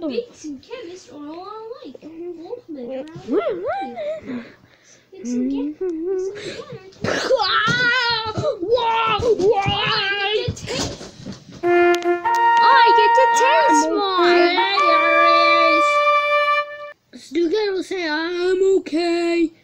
Beaks and chemists are all alike. Both measure out. Mix them together. I get to taste one. Stu will say, I'm okay.